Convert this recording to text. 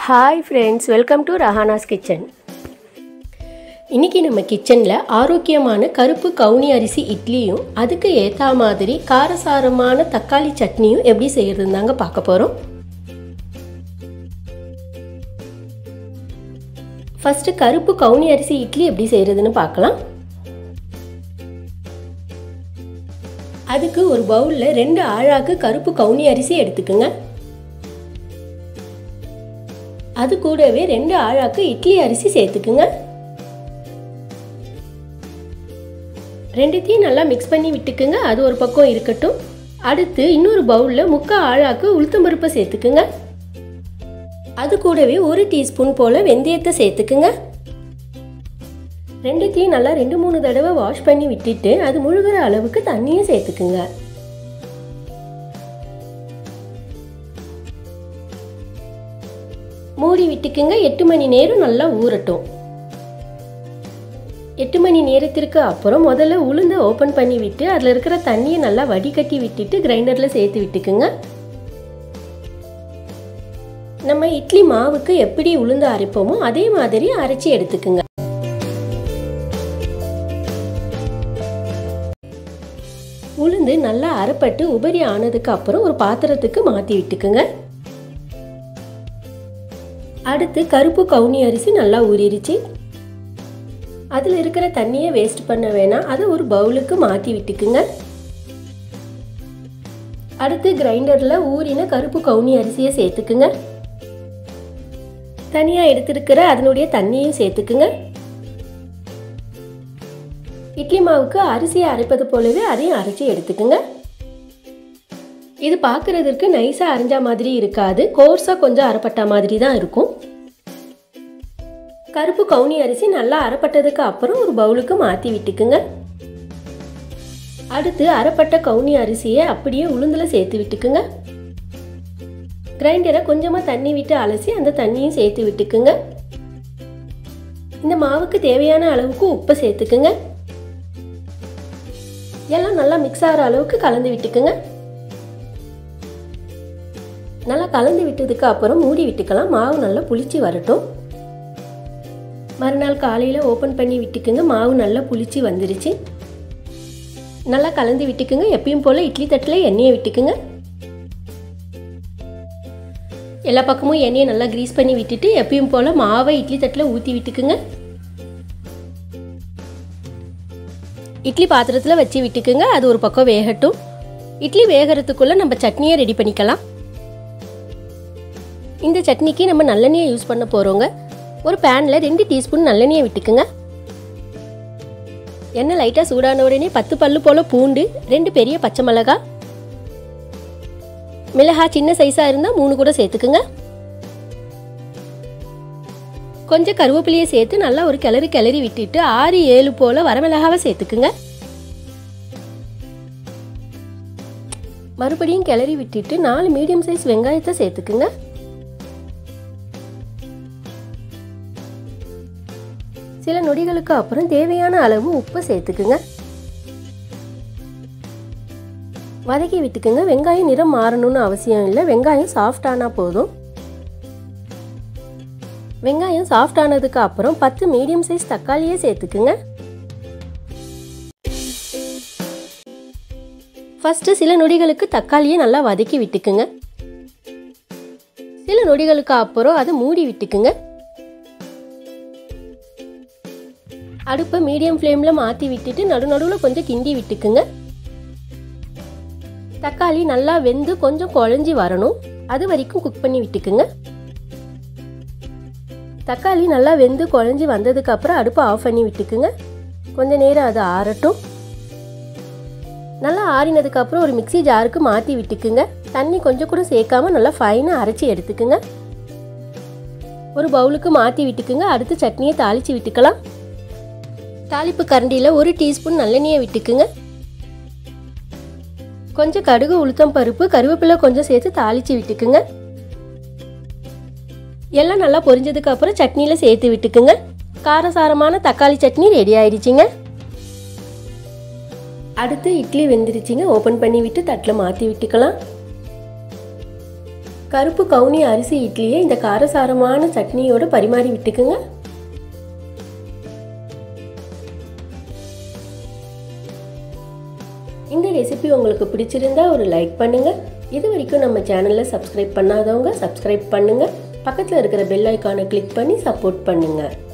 Hi friends, welcome to Rahana's Kitchen. இன்னைக்கு நம்ம கிச்சன்ல ஆரோக்கியமான கருப்பு கவுனி அரிசி இட்லியும் அதுக்கு ஏத்த மாதிரி காரசாரமான தக்காளி சட்னியும் எப்படி செய்யறதுன்னு பார்க்க போறோம். ஃபர்ஸ்ட் கருப்பு கவுனி அரிசி இட்லி எப்படி செய்யறதுன்னு பார்க்கலாம். அதுக்கு ஒரு பவுல்ல 2 ஆழாக்கு கருப்பு கவுனி அரிசி எடுத்துக்கங்க. அது கூடவே 2 ஆழாக்கு இட்லி அரிசி சேர்த்துக்குங்க. ரெண்டுத்தையும் நல்லா மிக்ஸ் பண்ணி விட்டுக்குங்க. அது ஒரு பக்கம் இருக்கட்டும். அடுத்து இன்னொரு பவுல்ல 3/4 ஆழாக்கு உளுத்தம்பருப்பை சேர்த்துக்குங்க. அது கூடவே 1 டீஸ்பூன் போல வெந்தயத்தை சேர்த்துக்குங்க. ரெண்டுத்தையும் நல்லா 2-3 தடவை வாஷ் பண்ணி விட்டுட்டு அது முழுகிற அளவுக்கு தண்ணியும் சேர்த்துக்குங்க. மூடி விட்டுக்குங்க. 8 மணி நேரம் நல்லா ஊறட்டும். 8 மணி நேரத்திற்கு அப்புறம் முதல்ல உளுந்தை ஓப்பன் பண்ணி விட்டு அதில் இருக்கிற தண்ணியை நல்லா வடிகட்டி விட்டுட்டு கிரைண்டரில் சேர்த்து விட்டுக்குங்க. நம்ம இட்லி மாவுக்கு எப்படி உளுந்து அரைப்போமோ அதே மாதிரி அரைச்சி எடுத்துக்குங்க. உளுந்து நல்லா அரைப்பட்டு உபரி ஆனதுக்கு அப்புறம் ஒரு பாத்திரத்துக்கு மாற்றி விட்டுக்குங்க. அடுத்து கருப்பு கவுனி அரிசி நல்லா ஊறிடுச்சு. அதில் இருக்கிற தண்ணியை வேஸ்ட் பண்ண வேணாம். அதை ஒரு பவுலுக்கு மாற்றி விட்டுக்குங்க. அடுத்து கிரைண்டரில் ஊறின கருப்பு கவுனி அரிசியை சேர்த்துக்குங்க. தனியாக எடுத்துருக்கிற அதனுடைய தண்ணியும் சேர்த்துக்குங்க. இட்லி மாவுக்கு அரிசியை அரைப்பது போலவே அதையும் அரைச்சி எடுத்துக்குங்க. இது பார்க்கறதுக்கு நைஸாக அரைஞ்ச மாதிரி இருக்காது, கோர்ஸாக கொஞ்சம் அரைப்பட்ட மாதிரி தான் இருக்கும். கருப்பு கவுனி அரிசி நல்லா அரைப்பட்டதுக்கு அப்புறம் ஒரு பவுலுக்கு மாற்றி விட்டுக்குங்க. அடுத்து அரைப்பட்ட கவுனி அரிசியை அப்படியே உளுந்தில் சேர்த்து விட்டுக்குங்க. கிரைண்டரை கொஞ்சமாக தண்ணி விட்டு அலசி அந்த தண்ணியும் சேர்த்து விட்டுக்குங்க. இந்த மாவுக்கு தேவையான அளவுக்கு உப்பை சேர்த்துக்குங்க. எல்லாம் நல்லா மிக்ஸ் ஆகிற அளவுக்கு கலந்து விட்டுக்குங்க. நல்லா கலந்து விட்டதுக்கு அப்புறம் மூடி விட்டுக்கலாம். மாவு நல்லா புளிச்சு வரட்டும். மறுநாள் காலையில் ஓப்பன் பண்ணி விட்டுக்குங்க. மாவு நல்லா புளிச்சு வந்துருச்சு. நல்லா கலந்து விட்டுக்குங்க. எப்பயும் போல் இட்லி தட்டில் எண்ணெயை விட்டுக்குங்க. எல்லா பக்கமும் எண்ணெயை நல்லா கிரீஸ் பண்ணி விட்டுட்டு எப்பயும் போல் மாவை இட்லி தட்டில் ஊற்றி விட்டுக்குங்க. இட்லி பாத்திரத்தில் வச்சு விட்டுக்குங்க. அது ஒரு பக்கம் வேகட்டும். இட்லி வேகிறதுக்குள்ளே நம்ம சட்னியை ரெடி பண்ணிக்கலாம். இந்த சட்னிக்கு நம்ம நல்லெண்ணெயை யூஸ் பண்ண போகிறோங்க. ஒரு பேனில் 2 டீஸ்பூன் நல்லெண்ணெயை விட்டுக்குங்க. எண்ணெய் லைட்டாக சூடான உடனே 10 பல்லு போல் பூண்டு, 2 பெரிய பச்சை மிளகாய், மிளகாய் சின்ன சைஸாக இருந்தால் 3 கூட சேர்த்துக்குங்க. கொஞ்சம் கருவேப்பிலையை சேர்த்து நல்லா ஒரு கிளறி விட்டுட்டு 6-7 போல் வரமிளகாவை சேர்த்துக்குங்க. மறுபடியும் கிளறி விட்டுட்டு 4 மீடியம் சைஸ் வெங்காயத்தை சேர்த்துக்குங்க. சில நொடிகளுக்கு அப்புறம் தேவையான அளவு உப்பு சேர்த்துக்குங்க. வதக்கி விட்டுக்குங்க. வெங்காயம் நிறம் மாறணும்னு அவசியம் இல்லை. வெங்காயம் சாஃப்ட் ஆனால் போதும். வெங்காயம் சாஃப்ட் ஆனதுக்கு அப்புறம் 10 மீடியம் சைஸ் தக்காளியை சேர்த்துக்குங்க. ஃபர்ஸ்ட் சில நொடிகளுக்கு தக்காளியை நல்லா வதக்கி விட்டுக்குங்க. சில நொடிகளுக்கு அப்புறம் அதை மூடி விட்டுக்குங்க. அடுப்பை மீடியம் ஃப்ளேமில் மாற்றி விட்டுட்டு நடுநடுவில் கொஞ்சம் கிண்டி விட்டுக்குங்க. தக்காளி நல்லா வெந்து கொஞ்சம் குழஞ்சி வரணும். அது வரைக்கும் குக் பண்ணி விட்டுக்குங்க. தக்காளி நல்லா வெந்து குழஞ்சி வந்ததுக்கு அப்புறம் அடுப்பை ஆஃப் பண்ணி விட்டுக்குங்க. கொஞ்சம் நேரம் அது ஆறட்டும். நல்லா ஆறினதுக்கு அப்புறம் ஒரு மிக்ஸி ஜாருக்கு மாற்றி விட்டுக்குங்க. தண்ணி கொஞ்சம் கூட சேர்க்காம நல்லா ஃபைனாக அரைச்சி எடுத்துக்குங்க. ஒரு பவுலுக்கு மாற்றி விட்டுக்குங்க. அடுத்து சட்னியை தாளித்து விட்டுக்கலாம். தாளிப்பு கரண்டியில் 1 டீஸ்பூன் நல்லெண்ணெயை விட்டுக்குங்க. கொஞ்சம் கடுகு, உளுத்தம் பருப்பு, கருவேப்பிலை கொஞ்சம் சேர்த்து தாளித்து விட்டுக்குங்க. எல்லாம் நல்லா பொரிஞ்சதுக்கு அப்புறம் சட்னியில் சேர்த்து விட்டுக்குங்க. காரசாரமான தக்காளி சட்னி ரெடி ஆயிடுச்சுங்க. அடுத்து இட்லி வெந்துருச்சுங்க. ஓப்பன் பண்ணி விட்டு தட்டில் மாற்றி விட்டுக்கலாம். கருப்பு கவுனி அரிசி இட்லியை இந்த காரசாரமான சட்னியோடு பரிமாறி விட்டுக்குங்க. இந்த ரெசிபி உங்களுக்கு பிடிச்சிருந்தா ஒரு லைக் பண்ணுங்கள். இது வரைக்கும் நம்ம சேனலில் சப்ஸ்கிரைப் பண்ணாதவங்க சப்ஸ்கிரைப் பண்ணுங்கள். பக்கத்தில் இருக்கிற பெல் ஐக்கானை கிளிக் பண்ணி சப்போர்ட் பண்ணுங்கள்.